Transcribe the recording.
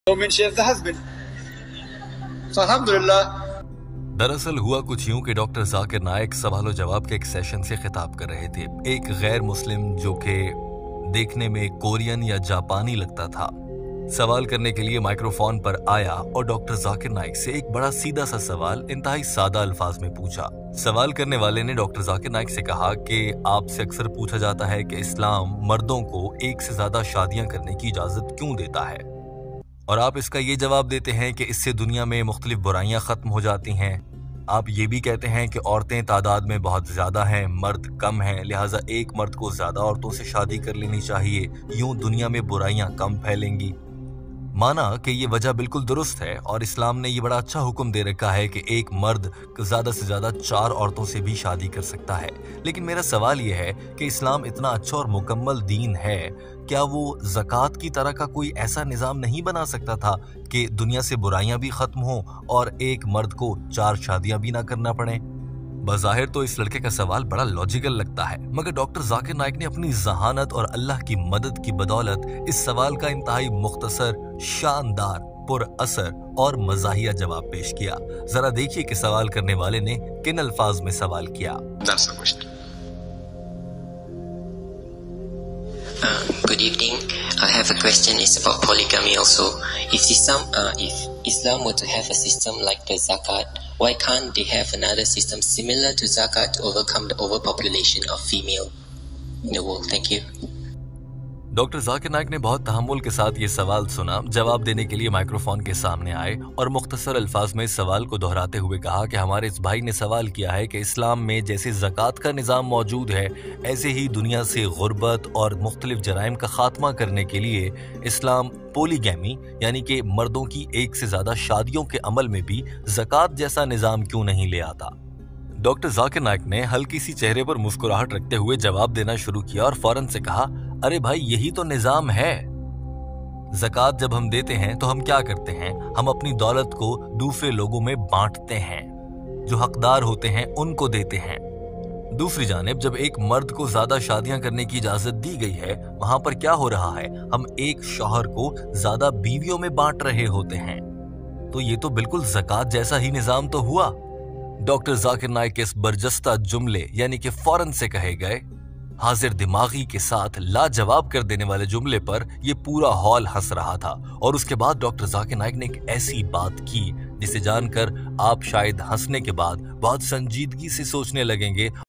woman shares the husband. So alhamdulillah. दरअसल हुआ कुछ यूं कि डॉक्टर जाकिर नाइक सवाल जवाब के एक सेशन से खिताब कर रहे थे। एक गैर मुस्लिम जो कि देखने में कोरियन या जापानी लगता था, सवाल करने के लिए माइक्रोफोन पर आया और डॉक्टर जाकिर नाइक से एक बड़ा सीधा सा सवाल इंतहाई सादा अल्फाज में पूछा। सवाल करने वाले ने डॉक्टर जाकिर नाइक से कहा कि आपसे अक्सर पूछा जाता है कि इस्लाम मर्दों को एक से ज्यादा शादियां करने की इजाजत क्यों देता है, और आप इसका ये जवाब देते हैं कि इससे दुनिया में मुख्तलिफ बुराइयां खत्म हो जाती हैं। आप ये भी कहते हैं कि औरतें तादाद में बहुत ज्यादा हैं, मर्द कम हैं, लिहाजा एक मर्द को ज्यादा औरतों से शादी कर लेनी चाहिए, यूं दुनिया में बुराइयां कम फैलेंगी। माना कि ये वजह बिल्कुल दुरुस्त है और इस्लाम ने ये बड़ा अच्छा हुक्म दे रखा है कि एक मर्द ज्यादा से ज्यादा 4 औरतों से भी शादी कर सकता है। लेकिन मेरा सवाल ये है कि इस्लाम इतना अच्छा और मुकम्मल दीन है, क्या वो ज़कात की तरह का कोई ऐसा निज़ाम नहीं बना सकता था कि दुनिया से बुराइयां भी खत्म हों और एक मर्द को 4 शादियां भी ना करना पड़े? बज़ाहिर तो इस लड़के का सवाल बड़ा लॉजिकल लगता है, मगर डॉक्टर जाकिर नाइक ने अपनी जहानत और अल्लाह की मदद की बदौलत इस सवाल का इंतहाई मुख्तसर, शानदार, पुरअसर और मज़ाहिया जवाब पेश किया। जरा देखिए कि सवाल करने वाले ने किन अल्फाज में सवाल किया। Good evening. I have a question. It's about polygamy also. If Islam were to have a system like the zakat, why can't they have another system similar to zakat to overcome the overpopulation of female in the world? Thank you. Doctor Zakir Naik ने बहुत तहम्मुल के साथ ये सवाल सुना, जवाब देने के लिए माइक्रोफोन के सामने आए और मुख्तसर अल्फाज में सवाल को दोहराते हुए कहा कि हमारे इस भाई ने सवाल किया है कि इस्लाम में जैसे ज़कात का निज़ाम मौजूद है, ऐसे ही दुनिया से गुर्बत और मुख्तलिफ जराइम का खात्मा करने के लिए इस्लाम पोलीगैमी यानी कि मर्दों की एक से ज़्यादा शादियों के अमल में भी ज़कात जैसा निज़ाम क्यों नहीं ले आता। डॉक्टर जाकिर नाइक ने हल्की सी चेहरे पर मुस्कुराहट रखते हुए जवाब देना शुरू किया और फौरन से कहा, अरे भाई यही तो निजाम है। ज़कात जब हम देते हैं तो हम क्या करते हैं, हम अपनी दौलत को दूसरे लोगों में बांटते हैं, जो हकदार होते हैं उनको देते हैं। दूसरी जानिब जब एक मर्द को ज्यादा शादियां करने की इजाजत दी गई है, वहां पर क्या हो रहा है, हम एक शौहर को ज्यादा बीवियों में बांट रहे होते हैं। तो ये तो बिल्कुल ज़कात जैसा ही निजाम तो हुआ। डॉक्टर जाकिर नाइक के इस बरजस्ता जुमले यानी कि फौरन से कहे गए, हाजिर दिमागी के साथ लाजवाब कर देने वाले जुमले पर यह पूरा हॉल हंस रहा था। और उसके बाद डॉक्टर जाकिर नाइक ने एक ऐसी बात की जिसे जानकर आप शायद हंसने के बाद बहुत संजीदगी से सोचने लगेंगे